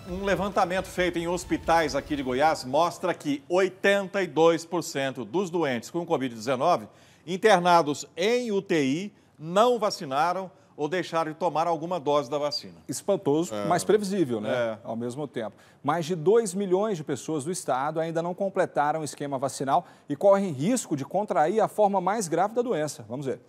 Um levantamento feito em hospitais aqui de Goiás mostra que 82% dos doentes com Covid-19 internados em UTI não vacinaram ou deixaram de tomar alguma dose da vacina. Espantoso, mas previsível, né? Ao mesmo tempo. Mais de 2 milhões de pessoas do estado ainda não completaram o esquema vacinal e correm risco de contrair a forma mais grave da doença. Vamos ver.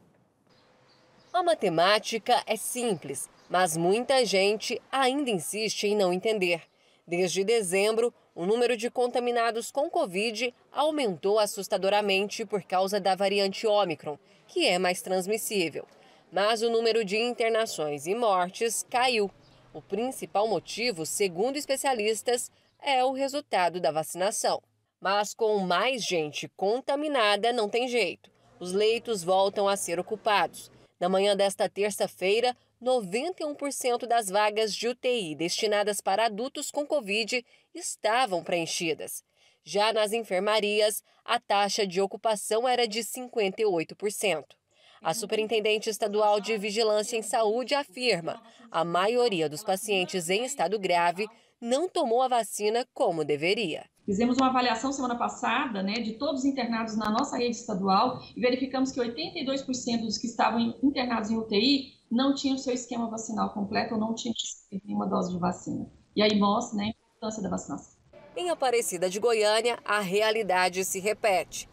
A matemática é simples, mas muita gente ainda insiste em não entender. Desde dezembro, o número de contaminados com Covid aumentou assustadoramente por causa da variante Ômicron, que é mais transmissível. Mas o número de internações e mortes caiu. O principal motivo, segundo especialistas, é o resultado da vacinação. Mas com mais gente contaminada, não tem jeito. Os leitos voltam a ser ocupados. Na manhã desta terça-feira, 91% das vagas de UTI destinadas para adultos com Covid estavam preenchidas. Já nas enfermarias, a taxa de ocupação era de 58%. A Superintendente Estadual de Vigilância em Saúde afirma: a maioria dos pacientes em estado grave não tomou a vacina como deveria. Fizemos uma avaliação semana passada, de todos os internados na nossa rede estadual e verificamos que 82% dos que estavam internados em UTI não tinham seu esquema vacinal completo ou não tinham nenhuma dose de vacina. E aí mostra, a importância da vacinação. Em Aparecida de Goiânia, a realidade se repete.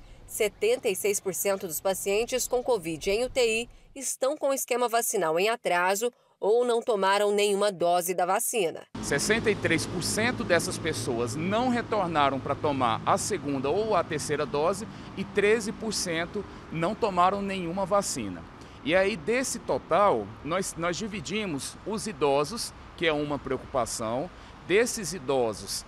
76% dos pacientes com Covid em UTI estão com o esquema vacinal em atraso ou não tomaram nenhuma dose da vacina. 63% dessas pessoas não retornaram para tomar a segunda ou a terceira dose e 13% não tomaram nenhuma vacina. E aí, desse total, nós dividimos os idosos, que é uma preocupação. Desses idosos,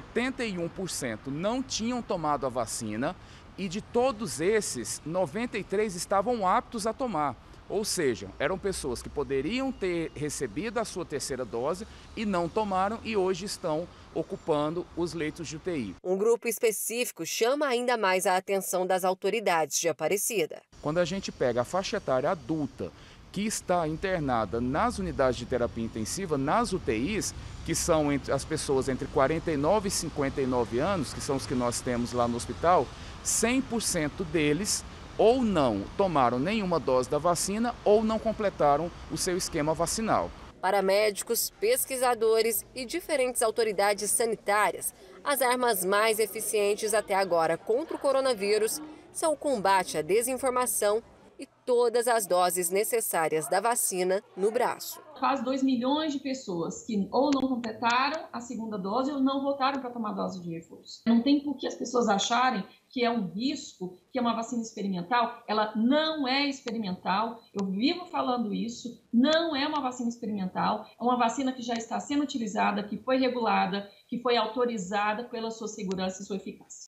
71% não tinham tomado a vacina e de todos esses, 93% estavam aptos a tomar. Ou seja, eram pessoas que poderiam ter recebido a sua terceira dose e não tomaram e hoje estão ocupando os leitos de UTI. Um grupo específico chama ainda mais a atenção das autoridades de Aparecida. Quando a gente pega a faixa etária adulta que está internada nas unidades de terapia intensiva, nas UTIs, que são as pessoas entre 49 e 59 anos, que são os que nós temos lá no hospital, 100% deles ou não tomaram nenhuma dose da vacina ou não completaram o seu esquema vacinal. Para médicos, pesquisadores e diferentes autoridades sanitárias, as armas mais eficientes até agora contra o coronavírus são o combate à desinformação e todas as doses necessárias da vacina no braço. Quase 2 milhões de pessoas que ou não completaram a segunda dose ou não voltaram para tomar dose de reforço. Não tem por que as pessoas acharem que é um risco, que é uma vacina experimental. Ela não é experimental, eu vivo falando isso, não é uma vacina experimental, é uma vacina que já está sendo utilizada, que foi regulada, que foi autorizada pela sua segurança e sua eficácia.